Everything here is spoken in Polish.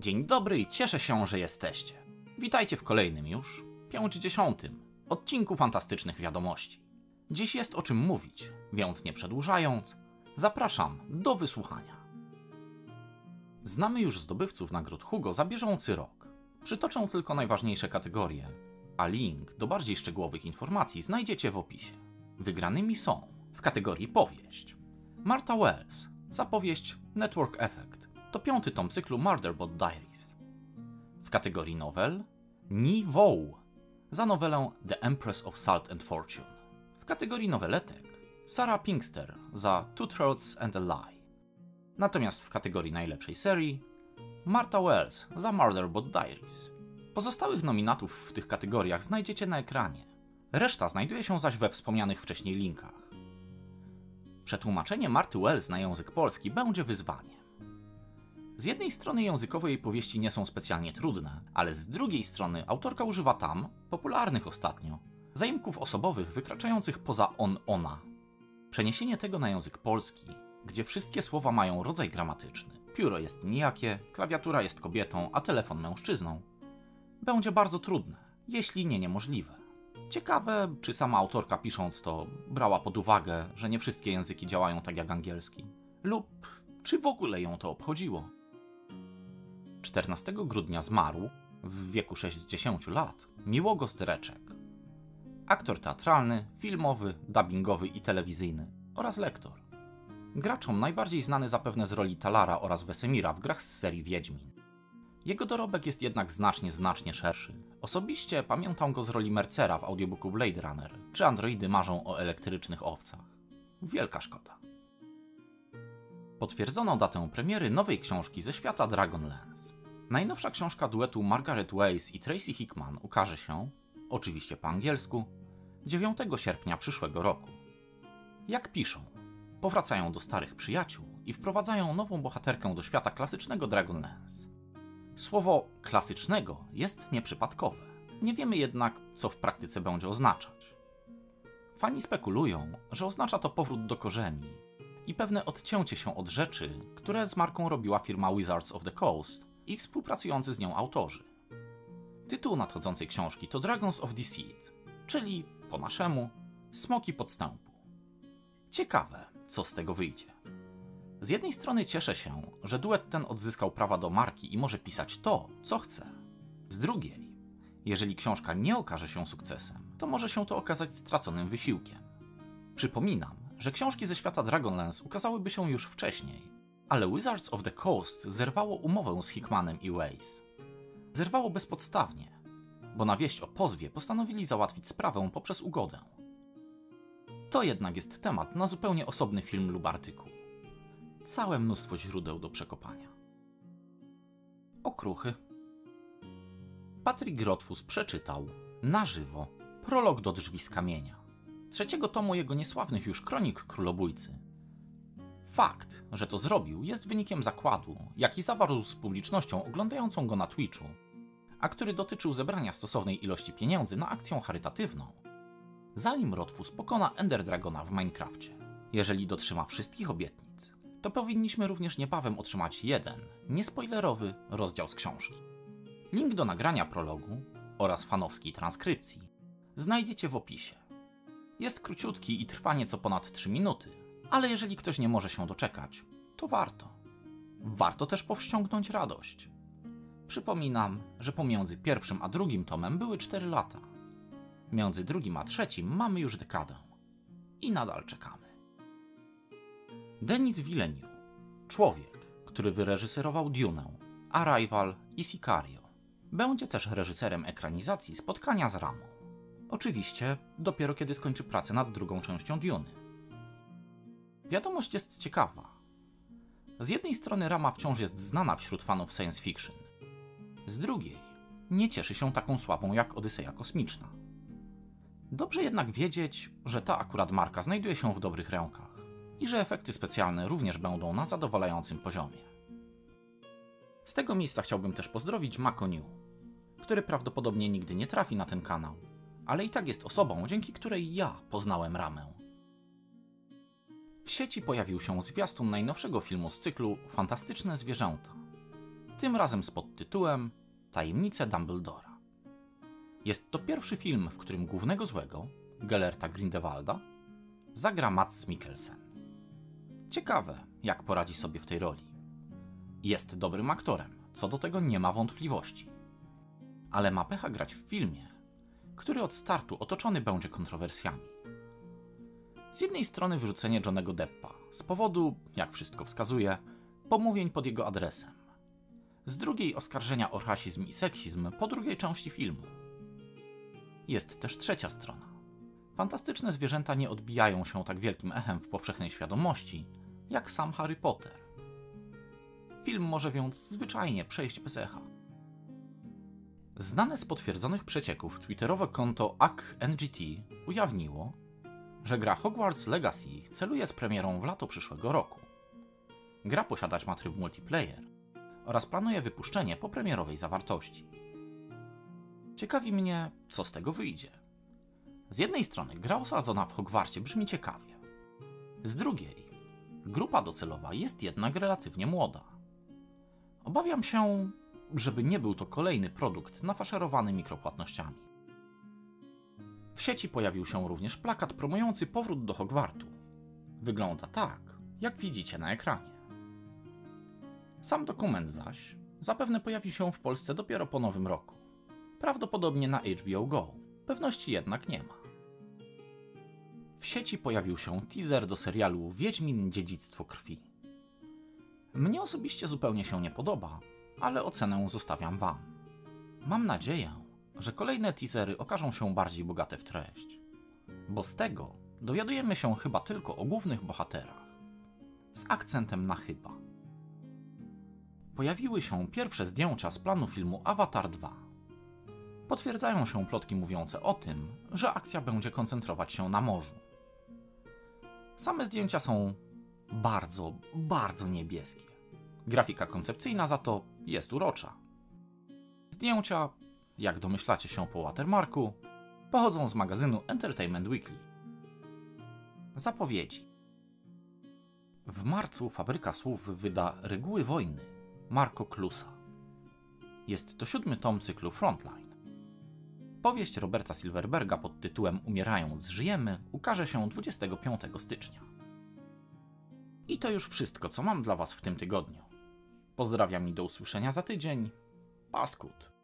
Dzień dobry i cieszę się, że jesteście. Witajcie w kolejnym już, 50. odcinku Fantastycznych Wiadomości. Dziś jest o czym mówić, więc nie przedłużając, zapraszam do wysłuchania. Znamy już zdobywców nagród Hugo za bieżący rok. Przytoczę tylko najważniejsze kategorie, a link do bardziej szczegółowych informacji znajdziecie w opisie. Wygranymi są w kategorii powieść Martha Wells za powieść Network Effect. To 5. tom cyklu Murderbot Diaries. W kategorii nowel Nhi Vo za nowelę The Empress of Salt and Fortune. W kategorii noweletek Sarah Pinkston za Two Throats and a Lie. Natomiast w kategorii najlepszej serii Martha Wells za Murderbot Diaries. Pozostałych nominatów w tych kategoriach znajdziecie na ekranie. Reszta znajduje się zaś we wspomnianych wcześniej linkach. Przetłumaczenie Marty Wells na język polski będzie wyzwaniem. Z jednej strony językowo jej powieści nie są specjalnie trudne, ale z drugiej strony autorka używa tam, popularnych ostatnio, zaimków osobowych wykraczających poza on-ona. Przeniesienie tego na język polski, gdzie wszystkie słowa mają rodzaj gramatyczny, pióro jest nijakie, klawiatura jest kobietą, a telefon mężczyzną, będzie bardzo trudne, jeśli nie niemożliwe. Ciekawe, czy sama autorka pisząc to brała pod uwagę, że nie wszystkie języki działają tak jak angielski, lub czy w ogóle ją to obchodziło. 14 grudnia zmarł, w wieku 60 lat, Miłogos Tyreczek. Aktor teatralny, filmowy, dubbingowy i telewizyjny oraz lektor. Graczom najbardziej znany zapewne z roli Talara oraz Wesemira w grach z serii Wiedźmin. Jego dorobek jest jednak znacznie szerszy. Osobiście pamiętam go z roli Mercera w audiobooku Blade Runner, czy Androidy marzą o elektrycznych owcach. Wielka szkoda. Potwierdzono datę premiery nowej książki ze świata Dragonlance. Najnowsza książka duetu Margaret Weis i Tracy Hickman ukaże się, oczywiście po angielsku, 9 sierpnia przyszłego roku. Jak piszą, powracają do starych przyjaciół i wprowadzają nową bohaterkę do świata klasycznego Dragonlance. Słowo klasycznego jest nieprzypadkowe. Nie wiemy jednak, co w praktyce będzie oznaczać. Fani spekulują, że oznacza to powrót do korzeni i pewne odcięcie się od rzeczy, które z marką robiła firma Wizards of the Coast i współpracujący z nią autorzy. Tytuł nadchodzącej książki to Dragons of Deceit, czyli po naszemu Smoki Podstępu. Ciekawe, co z tego wyjdzie. Z jednej strony cieszę się, że duet ten odzyskał prawa do marki i może pisać to, co chce. Z drugiej, jeżeli książka nie okaże się sukcesem, to może się to okazać straconym wysiłkiem. Przypominam, że książki ze świata Dragonlance ukazałyby się już wcześniej, ale Wizards of the Coast zerwało umowę z Hickmanem i Weis. Zerwało bezpodstawnie, bo na wieść o pozwie postanowili załatwić sprawę poprzez ugodę. To jednak jest temat na zupełnie osobny film lub artykuł. Całe mnóstwo źródeł do przekopania. Okruchy. Patryk Rothfuss przeczytał na żywo prolog do Drzwi z kamienia, 3. tomu jego niesławnych już kronik królobójcy. Fakt, że to zrobił, jest wynikiem zakładu, jaki zawarł z publicznością oglądającą go na Twitchu, a który dotyczył zebrania stosownej ilości pieniędzy na akcję charytatywną, zanim Rothfuss pokona Ender Dragona w Minecrafcie. Jeżeli dotrzyma wszystkich obietnic, to powinniśmy również niebawem otrzymać jeden, niespoilerowy rozdział z książki. Link do nagrania prologu oraz fanowskiej transkrypcji znajdziecie w opisie. Jest króciutki i trwa nieco ponad 3 minuty, ale jeżeli ktoś nie może się doczekać, to warto. Warto też powściągnąć radość. Przypominam, że pomiędzy pierwszym a drugim tomem były 4 lata. Między drugim a trzecim mamy już dekadę. I nadal czekamy. Denis Villeneuve, człowiek, który wyreżyserował Dunę, Arrival i Sicario, będzie też reżyserem ekranizacji Spotkania z Ramą. Oczywiście dopiero kiedy skończy pracę nad drugą częścią Duny. Wiadomość jest ciekawa. Z jednej strony Rama wciąż jest znana wśród fanów science fiction. Z drugiej nie cieszy się taką sławą jak Odyseja Kosmiczna. Dobrze jednak wiedzieć, że ta akurat marka znajduje się w dobrych rękach i że efekty specjalne również będą na zadowalającym poziomie. Z tego miejsca chciałbym też pozdrowić Mako New, który prawdopodobnie nigdy nie trafi na ten kanał, ale i tak jest osobą, dzięki której ja poznałem Ramę. W sieci pojawił się zwiastun najnowszego filmu z cyklu Fantastyczne Zwierzęta. tym razem z podtytułem Tajemnice Dumbledora. Jest to pierwszy film, w którym głównego złego, Gellerta Grindelwalda, zagra Mads Mikkelsen. Ciekawe, jak poradzi sobie w tej roli. Jest dobrym aktorem, co do tego nie ma wątpliwości. Ale ma pecha grać w filmie, który od startu otoczony będzie kontrowersjami. Z jednej strony wyrzucenie Johnnego Deppa z powodu, jak wszystko wskazuje, pomówień pod jego adresem. Z drugiej oskarżenia o rasizm i seksizm po drugiej części filmu. Jest też trzecia strona. Fantastyczne zwierzęta nie odbijają się tak wielkim echem w powszechnej świadomości, jak sam Harry Potter. Film może więc zwyczajnie przejść bez echa. Znane z potwierdzonych przecieków twitterowe konto AckNGT ujawniło, że gra Hogwarts Legacy celuje z premierą w lato przyszłego roku. Gra posiadać ma tryb multiplayer oraz planuje wypuszczenie popremierowej zawartości. Ciekawi mnie, co z tego wyjdzie. Z jednej strony gra osadzona w Hogwarcie brzmi ciekawie. Z drugiej, grupa docelowa jest jednak relatywnie młoda. Obawiam się, żeby nie był to kolejny produkt nafaszerowany mikropłatnościami. W sieci pojawił się również plakat promujący powrót do Hogwartu. Wygląda tak, jak widzicie na ekranie. Sam dokument zaś zapewne pojawi się w Polsce dopiero po nowym roku. Prawdopodobnie na HBO Go, pewności jednak nie ma. W sieci pojawił się teaser do serialu Wiedźmin Dziedzictwo Krwi. Mnie osobiście zupełnie się nie podoba, ale ocenę zostawiam wam. Mam nadzieję, że kolejne teasery okażą się bardziej bogate w treść, bo z tego dowiadujemy się chyba tylko o głównych bohaterach, z akcentem na chyba. Pojawiły się pierwsze zdjęcia z planu filmu Avatar 2. Potwierdzają się plotki mówiące o tym, że akcja będzie koncentrować się na morzu. Same zdjęcia są bardzo niebieskie. Grafika koncepcyjna za to jest urocza. Zdjęcia, jak domyślacie się po watermarku, pochodzą z magazynu Entertainment Weekly. Zapowiedzi. W marcu Fabryka Słów wyda Reguły wojny Marco Clusa. Jest to 7. tom cyklu Frontline. Powieść Roberta Silverberga pod tytułem Umierając żyjemy ukaże się 25 stycznia. I to już wszystko, co mam dla was w tym tygodniu. Pozdrawiam i do usłyszenia za tydzień. Paskud.